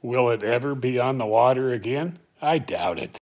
Will it ever be on the water again? I doubt it.